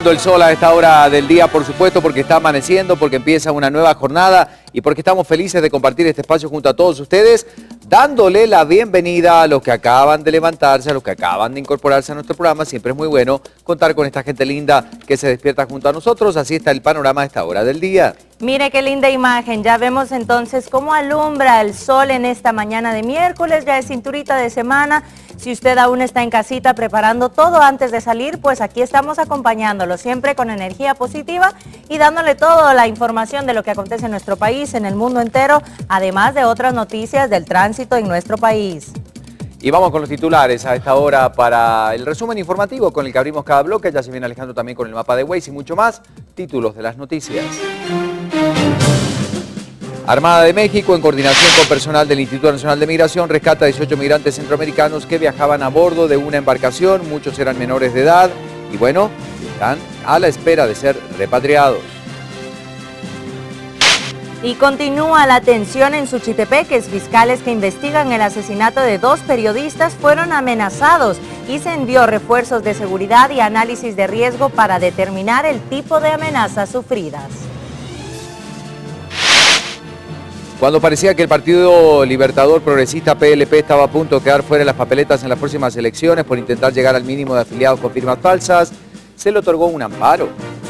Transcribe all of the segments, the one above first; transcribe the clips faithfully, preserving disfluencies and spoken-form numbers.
El sol a esta hora del día, por supuesto, porque está amaneciendo, porque empieza una nueva jornada y porque estamos felices de compartir este espacio junto a todos ustedes, dándole la bienvenida a los que acaban de levantarse, a los que acaban de incorporarse a nuestro programa. Siempre es muy bueno contar con esta gente linda que se despierta junto a nosotros. Así está el panorama a esta hora del día. Mire qué linda imagen, ya vemos entonces cómo alumbra el sol en esta mañana de miércoles, ya es cinturita de semana. Si usted aún está en casita preparando todo antes de salir, pues aquí estamos acompañándolo, siempre con energía positiva y dándole toda la información de lo que acontece en nuestro país, en el mundo entero, además de otras noticias del tránsito en nuestro país. Y vamos con los titulares a esta hora para el resumen informativo con el que abrimos cada bloque. Ya se viene Alejandro también con el mapa de Waze y mucho más. Títulos de las noticias. Armada de México, en coordinación con personal del Instituto Nacional de Migración, rescata a dieciocho migrantes centroamericanos que viajaban a bordo de una embarcación. Muchos eran menores de edad y bueno, están a la espera de ser repatriados. Y continúa la tensión en Suchitepeques. Fiscales que investigan el asesinato de dos periodistas fueron amenazados y se envió refuerzos de seguridad y análisis de riesgo para determinar el tipo de amenazas sufridas. Cuando parecía que el Partido Libertador Progresista P L P estaba a punto de quedar fuera de las papeletas en las próximas elecciones por intentar llegar al mínimo de afiliados con firmas falsas, se le otorgó un amparo.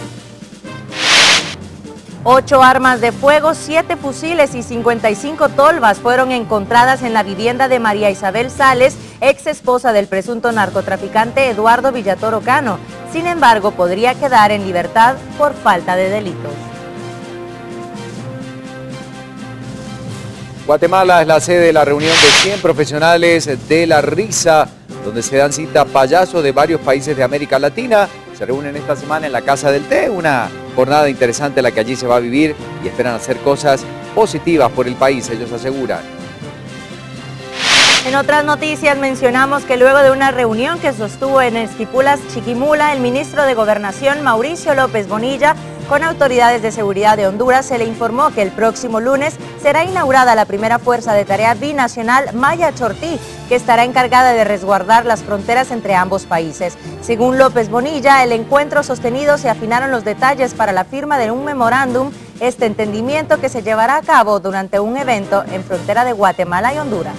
Ocho armas de fuego, siete fusiles y cincuenta y cinco tolvas fueron encontradas en la vivienda de María Isabel Sales, ex esposa del presunto narcotraficante Eduardo Villatoro Cano. Sin embargo, podría quedar en libertad por falta de delitos. Guatemala es la sede de la reunión de cien profesionales de la risa, donde se dan cita payasos de varios países de América Latina. Se reúnen esta semana en la Casa del Té, una jornada interesante la que allí se va a vivir y esperan hacer cosas positivas por el país, ellos aseguran. En otras noticias mencionamos que luego de una reunión que sostuvo en Esquipulas, Chiquimula, el ministro de Gobernación Mauricio López Bonilla con autoridades de seguridad de Honduras se le informó que el próximo lunes será inaugurada la primera fuerza de tarea binacional Maya Chortí, que estará encargada de resguardar las fronteras entre ambos países. Según López Bonilla, el encuentro sostenido se afinaron los detalles para la firma de un memorándum, este entendimiento que se llevará a cabo durante un evento en frontera de Guatemala y Honduras.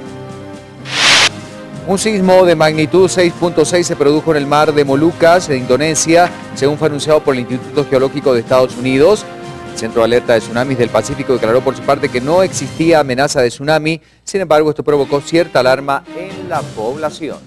Un sismo de magnitud seis punto seis se produjo en el mar de Molucas, en Indonesia, según fue anunciado por el Instituto Geológico de Estados Unidos. El Centro de Alerta de Tsunamis del Pacífico declaró por su parte que no existía amenaza de tsunami, sin embargo esto provocó cierta alarma en la población.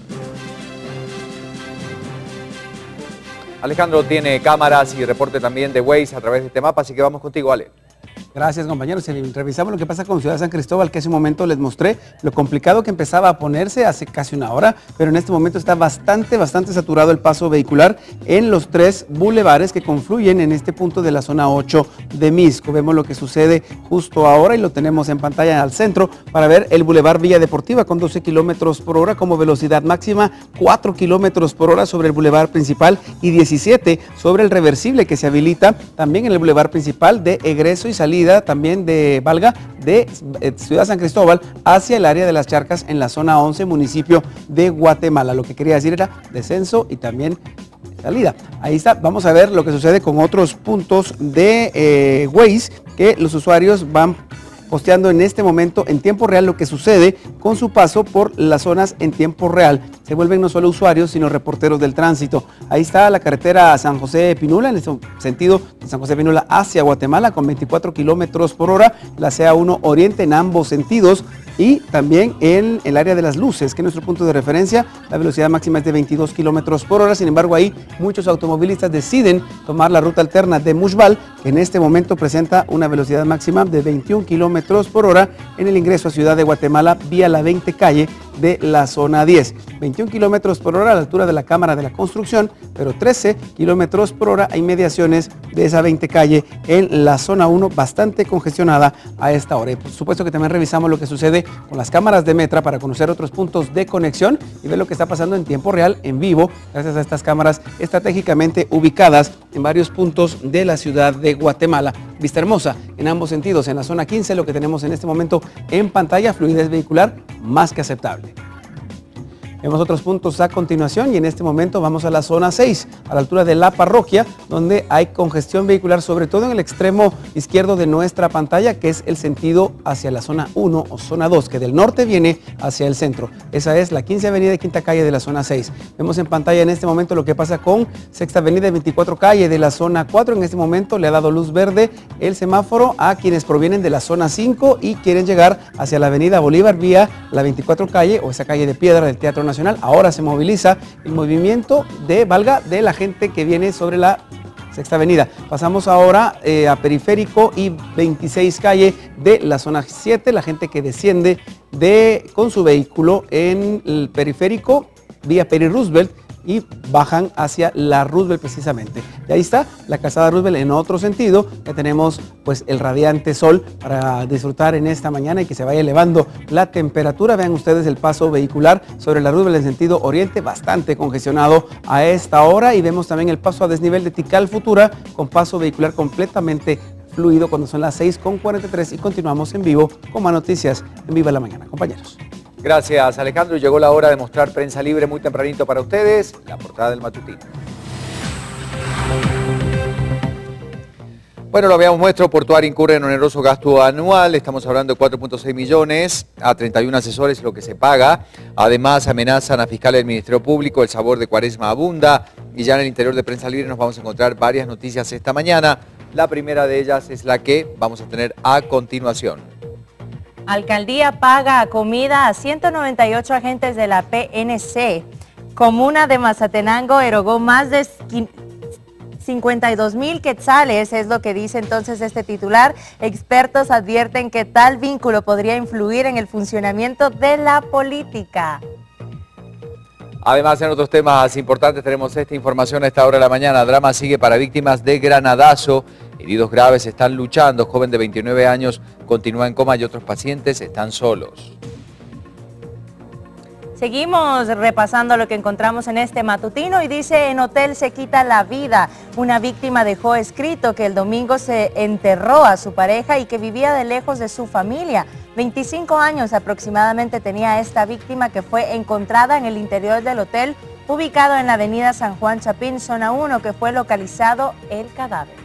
Alejandro tiene cámaras y reporte también de Waze a través de este mapa, así que vamos contigo, Ale. Gracias, compañeros. Si revisamos lo que pasa con Ciudad San Cristóbal, que hace un momento les mostré lo complicado que empezaba a ponerse hace casi una hora, pero en este momento está bastante, bastante saturado el paso vehicular en los tres bulevares que confluyen en este punto de la zona ocho de Misco. Vemos lo que sucede justo ahora y lo tenemos en pantalla al centro para ver el bulevar Villa Deportiva con doce kilómetros por hora como velocidad máxima, cuatro kilómetros por hora sobre el bulevar principal y diecisiete sobre el reversible que se habilita también en el bulevar principal de egreso y salida también de Valga de Ciudad San Cristóbal hacia el área de las Charcas en la zona once, municipio de Guatemala. Lo que quería decir era descenso y también salida. Ahí está, vamos a ver lo que sucede con otros puntos de eh, Waze que los usuarios van posteando en este momento en tiempo real lo que sucede con su paso por las zonas en tiempo real. Se vuelven no solo usuarios, sino reporteros del tránsito. Ahí está la carretera San José de Pinula, en este sentido de San José de Pinula hacia Guatemala, con veinticuatro kilómetros por hora, la C A uno Oriente en ambos sentidos, y también en el área de las luces, que es nuestro punto de referencia, la velocidad máxima es de veintidós kilómetros por hora. Sin embargo, ahí muchos automovilistas deciden tomar la ruta alterna de Mushbal, que en este momento presenta una velocidad máxima de veintiún kilómetros por hora en el ingreso a Ciudad de Guatemala vía la veinte calle de la zona diez. veintiún kilómetros por hora a la altura de la Cámara de la Construcción, pero trece kilómetros por hora a inmediaciones de esa veinte calle en la zona uno, bastante congestionada a esta hora. Y por supuesto que también revisamos lo que sucede con las cámaras de Metra para conocer otros puntos de conexión y ver lo que está pasando en tiempo real, en vivo, gracias a estas cámaras estratégicamente ubicadas en varios puntos de la ciudad de Guatemala. Vista hermosa en ambos sentidos. En la zona quince, lo que tenemos en este momento en pantalla, fluidez vehicular más que aceptable. Vemos otros puntos a continuación y en este momento vamos a la zona seis, a la altura de la parroquia, donde hay congestión vehicular, sobre todo en el extremo izquierdo de nuestra pantalla, que es el sentido hacia la zona uno o zona dos, que del norte viene hacia el centro. Esa es la quince avenida y quinta calle de la zona seis. Vemos en pantalla en este momento lo que pasa con sexta avenida y veinticuatro calle de la zona cuatro. En este momento le ha dado luz verde el semáforo a quienes provienen de la zona cinco y quieren llegar hacia la avenida Bolívar vía la veinticuatro calle o esa calle de piedra del Teatro Nacional. Ahora se moviliza el movimiento de, valga, de la gente que viene sobre la sexta avenida. Pasamos ahora eh, a Periférico y veintiséis calle de la zona siete, la gente que desciende de, con su vehículo en el Periférico vía Peri Roosevelt y bajan hacia la Roosevelt precisamente. Y ahí está la calzada Roosevelt en otro sentido, que tenemos pues el radiante sol para disfrutar en esta mañana y que se vaya elevando la temperatura. Vean ustedes el paso vehicular sobre la Roosevelt en sentido oriente, bastante congestionado a esta hora, y vemos también el paso a desnivel de Tikal Futura con paso vehicular completamente fluido cuando son las seis con cuarenta y tres y continuamos en vivo con más noticias en Viva la Mañana, compañeros. Gracias, Alejandro. Llegó la hora de mostrar Prensa Libre muy tempranito para ustedes, la portada del matutino. Bueno, lo habíamos muestro, Portuario incurre en oneroso gasto anual, estamos hablando de cuatro punto seis millones a treinta y uno asesores lo que se paga. Además, amenazan a fiscales del Ministerio Público, el sabor de Cuaresma abunda, y ya en el interior de Prensa Libre nos vamos a encontrar varias noticias esta mañana. La primera de ellas es la que vamos a tener a continuación. Alcaldía paga comida a ciento noventa y ocho agentes de la P N C. Comuna de Mazatenango erogó más de cincuenta y dos mil quetzales, es lo que dice entonces este titular. Expertos advierten que tal vínculo podría influir en el funcionamiento de la política. Además, en otros temas importantes tenemos esta información a esta hora de la mañana. Drama sigue para víctimas de granadazo. Heridos graves están luchando. Joven de veintinueve años continúa en coma y otros pacientes están solos. Seguimos repasando lo que encontramos en este matutino y dice: en hotel se quita la vida. Una víctima dejó escrito que el domingo se enterró a su pareja y que vivía de lejos de su familia. veinticinco años aproximadamente tenía esta víctima, que fue encontrada en el interior del hotel ubicado en la avenida San Juan Chapín, zona uno, que fue localizado el cadáver.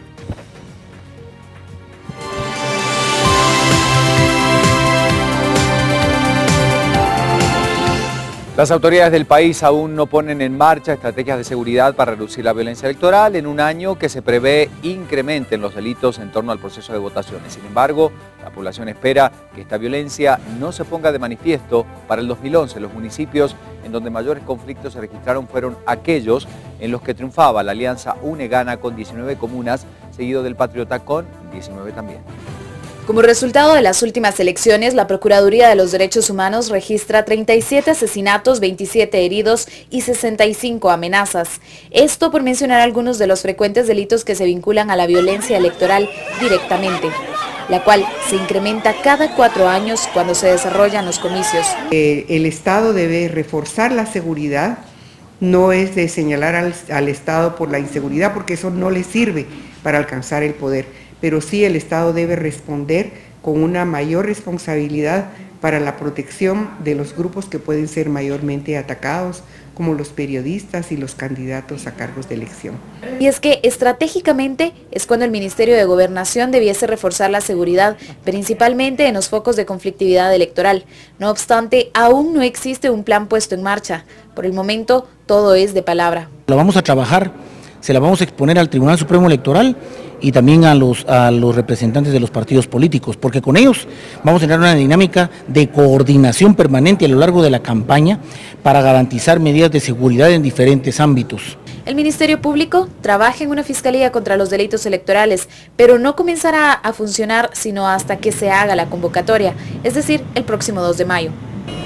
Las autoridades del país aún no ponen en marcha estrategias de seguridad para reducir la violencia electoral en un año que se prevé incrementen los delitos en torno al proceso de votaciones. Sin embargo, la población espera que esta violencia no se ponga de manifiesto para el dos mil once. Los municipios en donde mayores conflictos se registraron fueron aquellos en los que triunfaba la alianza UNE Gana con diecinueve comunas, seguido del Patriota con diecinueve también. Como resultado de las últimas elecciones, la Procuraduría de los Derechos Humanos registra treinta y siete asesinatos, veintisiete heridos y sesenta y cinco amenazas. Esto por mencionar algunos de los frecuentes delitos que se vinculan a la violencia electoral directamente, la cual se incrementa cada cuatro años cuando se desarrollan los comicios. Eh, el Estado debe reforzar la seguridad, no es de señalar al, al Estado por la inseguridad, porque eso no le sirve para alcanzar el poder. Pero sí el Estado debe responder con una mayor responsabilidad para la protección de los grupos que pueden ser mayormente atacados, como los periodistas y los candidatos a cargos de elección. Y es que estratégicamente es cuando el Ministerio de Gobernación debiese reforzar la seguridad, principalmente en los focos de conflictividad electoral. No obstante, aún no existe un plan puesto en marcha. Por el momento, todo es de palabra. Lo vamos a trabajar, se la vamos a exponer al Tribunal Supremo Electoral y también a los, a los representantes de los partidos políticos, porque con ellos vamos a tener una dinámica de coordinación permanente a lo largo de la campaña para garantizar medidas de seguridad en diferentes ámbitos. El Ministerio Público trabaja en una fiscalía contra los delitos electorales, pero no comenzará a funcionar sino hasta que se haga la convocatoria, es decir, el próximo dos de mayo.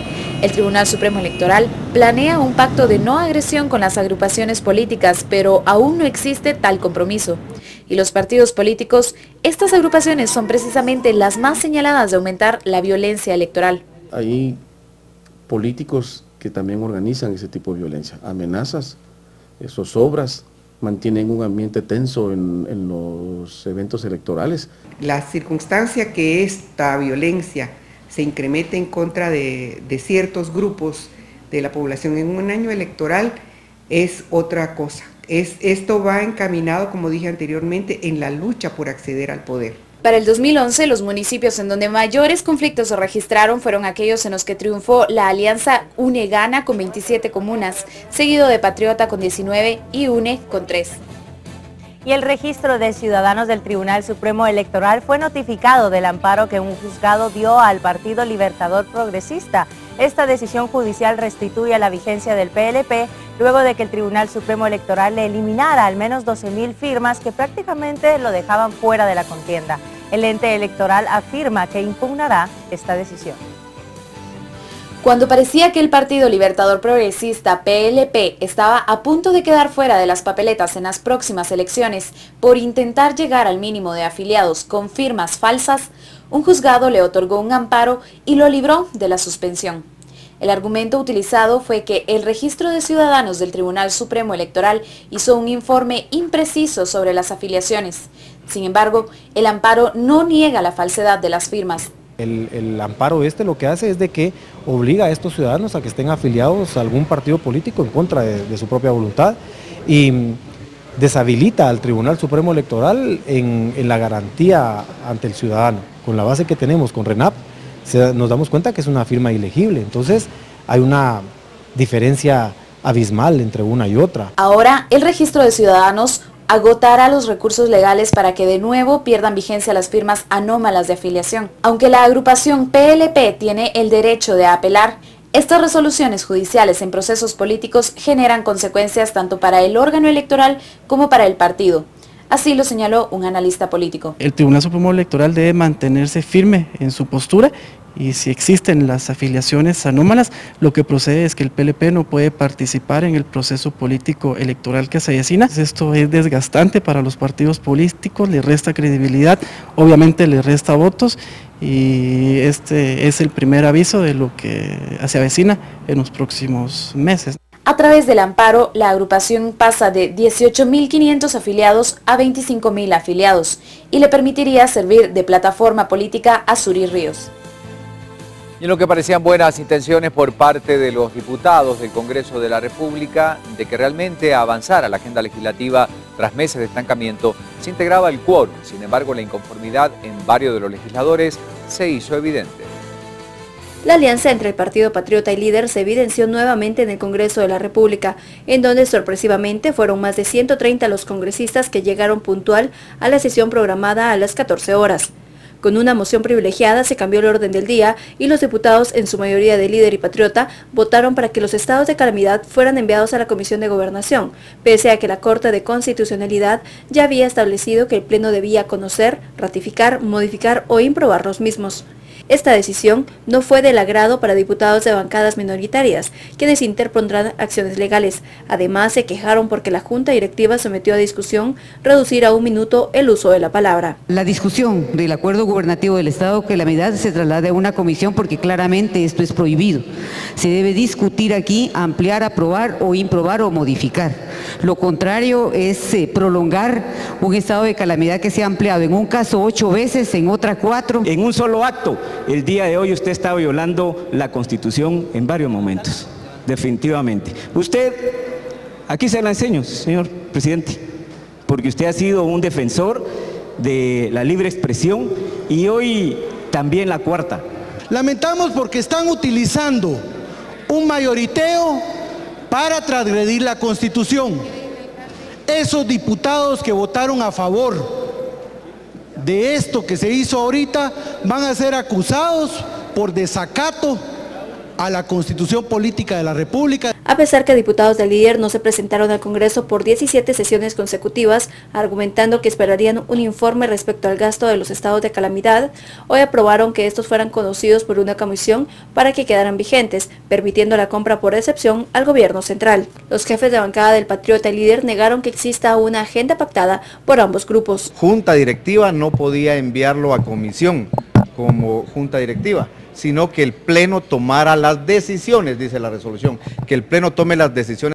El Tribunal Supremo Electoral planea un pacto de no agresión con las agrupaciones políticas, pero aún no existe tal compromiso. Y los partidos políticos, estas agrupaciones son precisamente las más señaladas de aumentar la violencia electoral. Hay políticos que también organizan ese tipo de violencia, amenazas, zozobras, mantienen un ambiente tenso en, en los eventos electorales. La circunstancia que esta violencia se incrementa en contra de, de ciertos grupos de la población. En un año electoral es otra cosa. Es, esto va encaminado, como dije anteriormente, en la lucha por acceder al poder. Para el dos mil once, los municipios en donde mayores conflictos se registraron fueron aquellos en los que triunfó la alianza UNE Gana con veintisiete comunas, seguido de Patriota con diecinueve y UNE con tres. Y el registro de ciudadanos del Tribunal Supremo Electoral fue notificado del amparo que un juzgado dio al Partido Libertador Progresista. Esta decisión judicial restituye la vigencia del P L P luego de que el Tribunal Supremo Electoral le eliminara al menos doce mil firmas que prácticamente lo dejaban fuera de la contienda. El ente electoral afirma que impugnará esta decisión. Cuando parecía que el Partido Libertador Progresista, P L P, estaba a punto de quedar fuera de las papeletas en las próximas elecciones por intentar llegar al mínimo de afiliados con firmas falsas, un juzgado le otorgó un amparo y lo libró de la suspensión. El argumento utilizado fue que el registro de ciudadanos del Tribunal Supremo Electoral hizo un informe impreciso sobre las afiliaciones. Sin embargo, el amparo no niega la falsedad de las firmas. El, el amparo este lo que hace es de que obliga a estos ciudadanos a que estén afiliados a algún partido político en contra de, de su propia voluntad y deshabilita al Tribunal Supremo Electoral en, en la garantía ante el ciudadano. Con la base que tenemos con RENAP se, nos damos cuenta que es una firma ilegible, entonces hay una diferencia abismal entre una y otra. Ahora el registro de ciudadanos agotará los recursos legales para que de nuevo pierdan vigencia las firmas anómalas de afiliación. Aunque la agrupación P L P tiene el derecho de apelar, estas resoluciones judiciales en procesos políticos generan consecuencias tanto para el órgano electoral como para el partido. Así lo señaló un analista político. El Tribunal Supremo Electoral debe mantenerse firme en su postura y si existen las afiliaciones anómalas, lo que procede es que el P L P no puede participar en el proceso político electoral que se avecina. Esto es desgastante para los partidos políticos, le resta credibilidad, obviamente le resta votos y este es el primer aviso de lo que se avecina en los próximos meses. A través del amparo, la agrupación pasa de dieciocho mil quinientos afiliados a veinticinco mil afiliados y le permitiría servir de plataforma política a Suri Ríos. Y en lo que parecían buenas intenciones por parte de los diputados del Congreso de la República de que realmente avanzara la agenda legislativa tras meses de estancamiento, se integraba el quórum. Sin embargo, la inconformidad en varios de los legisladores se hizo evidente. La alianza entre el Partido Patriota y Líder se evidenció nuevamente en el Congreso de la República, en donde sorpresivamente fueron más de ciento treinta los congresistas que llegaron puntual a la sesión programada a las catorce horas. Con una moción privilegiada se cambió el orden del día y los diputados, en su mayoría de Líder y Patriota, votaron para que los estados de calamidad fueran enviados a la Comisión de Gobernación, pese a que la Corte de Constitucionalidad ya había establecido que el Pleno debía conocer, ratificar, modificar o improbar los mismos. Esta decisión no fue del agrado para diputados de bancadas minoritarias, quienes interpondrán acciones legales. Además, se quejaron porque la Junta Directiva sometió a discusión reducir a un minuto el uso de la palabra. La discusión del acuerdo gubernativo del Estado de calamidad se traslade a una comisión porque claramente esto es prohibido. Se debe discutir aquí, ampliar, aprobar o improbar o modificar. Lo contrario es eh, prolongar un estado de calamidad que se ha ampliado en un caso ocho veces, en otra cuatro. En un solo acto. El día de hoy usted está violando la Constitución en varios momentos, definitivamente. Usted, aquí se la enseño, señor presidente, porque usted ha sido un defensor de la libre expresión y hoy también la cuarta. Lamentamos porque están utilizando un mayoriteo para transgredir la Constitución. Esos diputados que votaron a favor de esto que se hizo ahorita van a ser acusados por desacato a la Constitución Política de la República. A pesar que diputados del Líder no se presentaron al Congreso por diecisiete sesiones consecutivas, argumentando que esperarían un informe respecto al gasto de los estados de calamidad, hoy aprobaron que estos fueran conocidos por una comisión para que quedaran vigentes, permitiendo la compra por excepción al gobierno central. Los jefes de bancada del Patriota y Líder negaron que exista una agenda pactada por ambos grupos. Junta directiva no podía enviarlo a comisión como junta directiva, sino que el Pleno tomara las decisiones, dice la resolución, que el Pleno tome las decisiones.